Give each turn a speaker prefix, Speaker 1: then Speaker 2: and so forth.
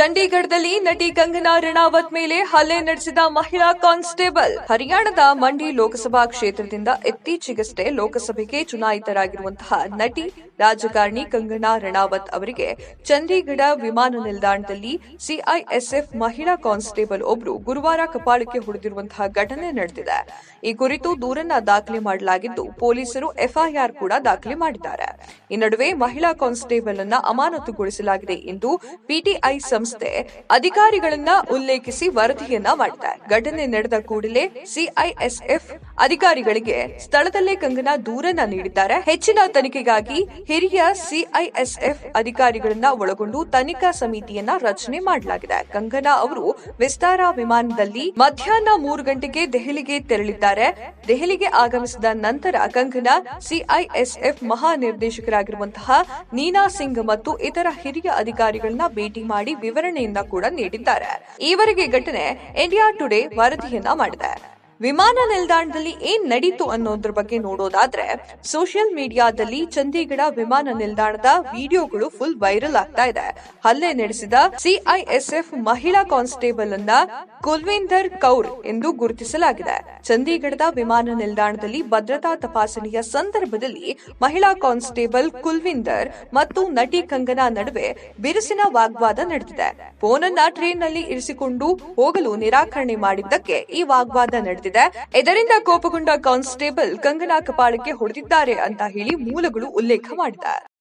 Speaker 1: ಚಂಡೀಗಢದಲ್ಲಿ ನಟಿ ಕಂಗನಾ ರಣಾವತ್ ಮೇಲೆ ಹಲ್ಲೆ ನಡೆಸಿದ ಮಹಿಳಾ ಕಾನ್ಸ್ಟೇಬಲ್. ಹರಿಯಾಣದ ಮಂಡಿ ಲೋಕಸಭಾ ಕ್ಷೇತ್ರದಿಂದ ಇತ್ತೀಚೆಗಷ್ಟೇ ಲೋಕಸಭೆಗೆ ಚುನಾಯಿತರಾಗಿರುವಂತಹ ನಟಿ ರಾಜಕಾರಣಿ ಕಂಗನಾ ರಣಾವತ್ ಅವರಿಗೆ ಚಂಡೀಗಢ ವಿಮಾನ ನಿಲ್ದಾಣದಲ್ಲಿ ಸಿಐಎಸ್ಎಫ್ ಮಹಿಳಾ ಕಾನ್ಸ್ಟೇಬಲ್ ಒಬ್ಬರು ಗುರುವಾರ ಕಪಾಳಕ್ಕೆ ಹೊಡೆದಿರುವಂತಹ ಘಟನೆ ನಡೆದಿದೆ. ಈ ಕುರಿತು ದೂರನ್ನ ದಾಖಲೆ ಮಾಡಲಾಗಿದ್ದು, ಪೊಲೀಸರು ಎಫ್ಐಆರ್ ಕೂಡ ದಾಖಲೆ ಮಾಡಿದ್ದಾರೆ. ಈ ನಡುವೆ ಮಹಿಳಾ ಕಾನ್ಸ್ಟೇಬಲ್ ಅನ್ನ ಅಮಾನತುಗೊಳಿಸಲಾಗಿದೆ ಎಂದು ಪಿಟಿಐ ಸಂಸ್ಥೆ ಅಧಿಕಾರಿಗಳನ್ನ ಉಲ್ಲೇಖಿಸಿ ವರದಿಯನ್ನ ಮಾಡಿದೆ. ಘಟನೆ ನಡೆದ ಕೂಡಲೇ ಸಿಐಎಸ್ಎಫ್ ಅಧಿಕಾರಿಗಳಿಗೆ ಸ್ಥಳದಲ್ಲೇ ಕಂಗನಾ ದೂರನ್ನ ನೀಡಿದ್ದಾರೆ. ಹೆಚ್ಚಿನ ತನಿಖೆಗಾಗಿ ಹಿರಿಯ ಸಿಐಎಸ್ಎಫ್ ಅಧಿಕಾರಿಗಳನ್ನ ಒಳಗೊಂಡು ತನಿಖಾ ಸಮಿತಿಯನ್ನ ರಚನೆ ಮಾಡಲಾಗಿದೆ. ಕಂಗನಾ ಅವರು ವಿಸ್ತಾರ ವಿಮಾನದಲ್ಲಿ ಮಧ್ಯಾಹ್ನ 3 ಗಂಟೆಗೆ ದೆಹಲಿಗೆ ತೆರಳಿದ್ದಾರೆ. ದೆಹಲಿಗೆ ಆಗಮಿಸಿದ ನಂತರ ಕಂಗನಾ ಸಿಐಎಸ್ಎಫ್ ಮಹಾನಿರ್ದೇಶಕರಾಗಿರುವಂತಹ ನೀನಾ ಸಿಂಗ್ ಮತ್ತು ಇತರ ಹಿರಿಯ ಅಧಿಕಾರಿಗಳನ್ನ ಭೇಟಿ ಮಾಡಿ ವಿವರಣೆಯನ್ನ ಕೂಡ ನೀಡಿದ್ದಾರೆ. ಈವರೆಗೆ ಘಟನೆ ಇಂಡಿಯಾ ಟುಡೇ ವರದಿಯನ್ನ ಮಾಡಿದೆ. ವಿಮಾನ ನಿಲ್ದಾಣದಲ್ಲಿ ಏನ್ ನಡೀತು ಅನ್ನೋದ್ರ ಬಗ್ಗೆ ನೋಡೋದಾದ್ರೆ, ಸೋಷಿಯಲ್ ಮೀಡಿಯಾದಲ್ಲಿ ಚಂಡೀಗಢ ವಿಮಾನ ನಿಲ್ದಾಣದ ವಿಡಿಯೋಗಳು ಫುಲ್ ವೈರಲ್ ಆಗ್ತಾ ಇದೆ. ಹಲ್ಲೆ ನಡೆಸಿದ ಸಿಐಎಸ್ಎಫ್ ಮಹಿಳಾ ಕಾನ್ಸ್ಟೇಬಲ್ ಅನ್ನ ಕುಲ್ವಿಂದರ್ ಕೌರ್ ಎಂದು ಗುರುತಿಸಲಾಗಿದೆ. ಚಂಡೀಗಢದ ವಿಮಾನ ನಿಲ್ದಾಣದಲ್ಲಿ ಭದ್ರತಾ ತಪಾಸಣೆಯ ಸಂದರ್ಭದಲ್ಲಿ ಮಹಿಳಾ ಕಾನ್ಸ್ಟೇಬಲ್ ಕುಲ್ವಿಂದರ್ ಮತ್ತು ನಟಿ ಕಂಗನಾ ನಡುವೆ ಬಿರುಸಿನ ವಾಗ್ವಾದ ನಡೆದಿದೆ. ಫೋನ್ ಅನ್ನ ಟ್ರೇನ್ನಲ್ಲಿ ಇರಿಸಿಕೊಂಡು ಹೋಗಲು ನಿರಾಕರಣೆ ಮಾಡಿದ್ದಕ್ಕೆ ಈ ವಾಗ್ವಾದ ನಡೆದಿದೆ. ಇದರಿಂದ ಕೋಪಗೊಂಡ ಕಾನ್ಸ್ಟೇಬಲ್ ಕಂಗನಾ ಕಪಾಳಕ್ಕೆ ಹೊಡೆದಿದ್ದಾರೆ ಅಂತ ಹೇಳಿ ಮೂಲಗಳು ಉಲ್ಲೇಖ ಮಾಡಿದೆ.